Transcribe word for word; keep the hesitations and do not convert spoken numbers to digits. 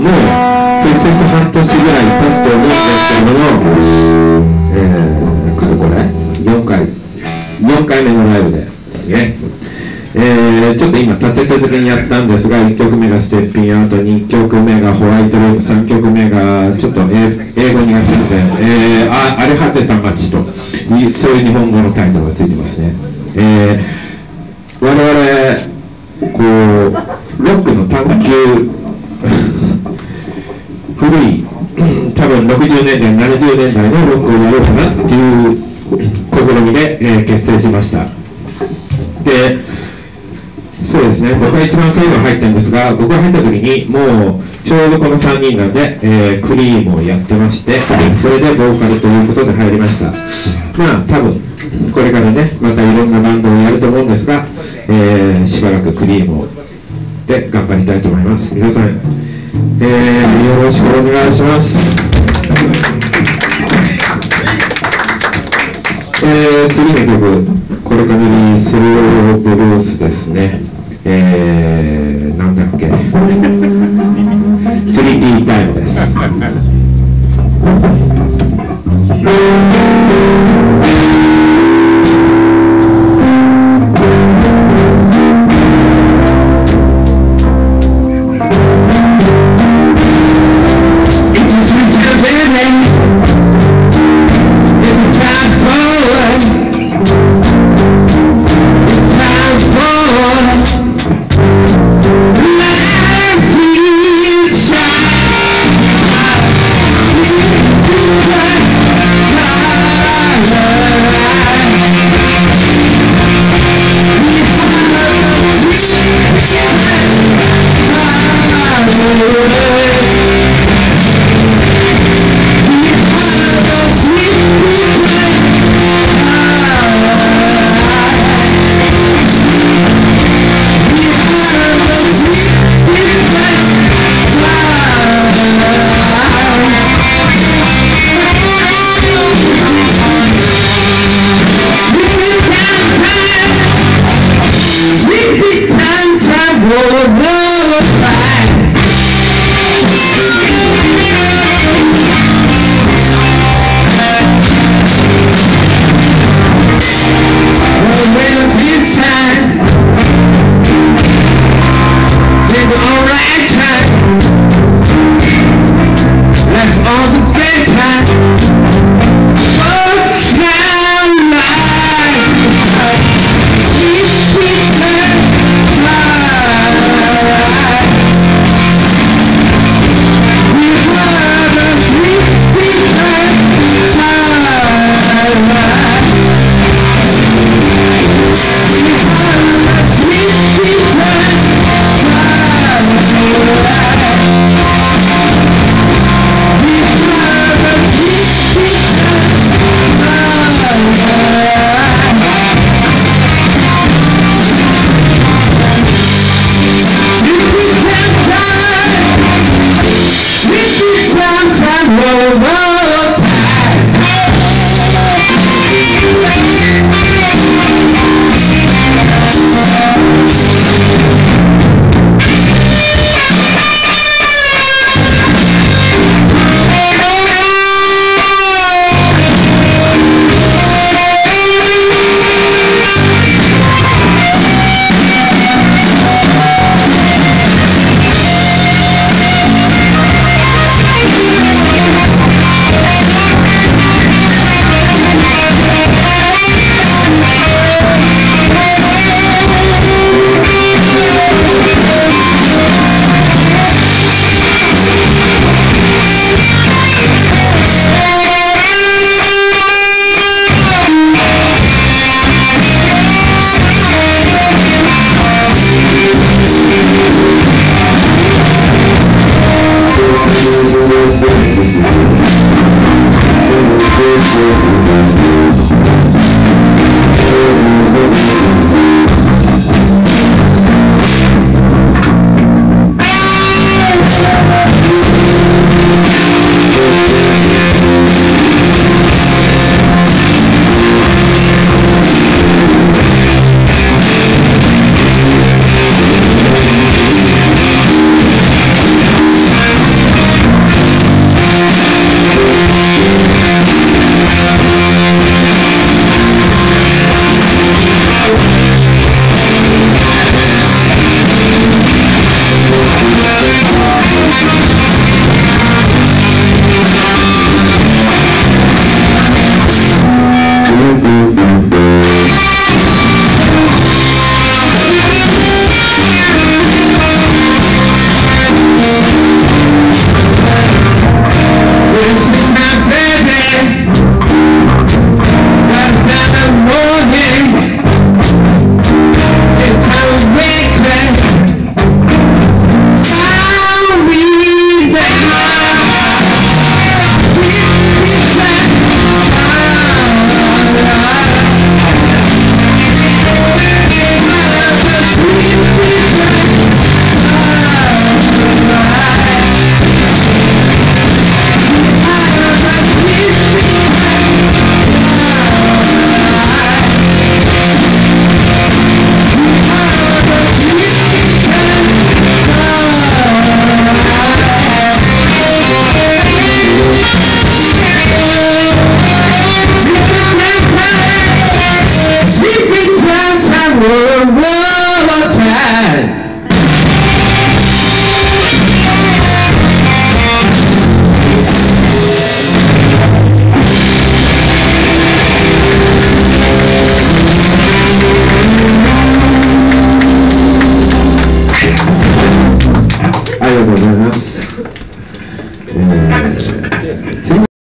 もう結成して半年ぐらい経つと思うんですけれども、えー、かれこれよんかいよんかいめのライブですね。えー、ちょっと今立て続けにやったんですが、いっきょくめがステッピンアウト、にきょくめがホワイトルーム、さんきょくめがちょっと英語にやってるので、えー、あ荒れ果てた街とそういう日本語のタイトルがついてますね。えー、我々こうロックの探求古い多分ろくじゅうねんだいななじゅうねんだいのロックをやろうかなっていう試みで、えー、結成しました。でそうですね、僕が一番最後に入ったんですが、僕が入った時にもうちょうどこのさんにんなんで、えー、クリームをやってまして、それでボーカルということで入りました。まあ多分これからねまたいろんなバンドをやると思うんですが、えー、しばらくクリームで頑張りたいと思います。皆さん、えー、よろしくお願いします。えー、次の曲、これからリースルーブルースですね。えー、なんだっけ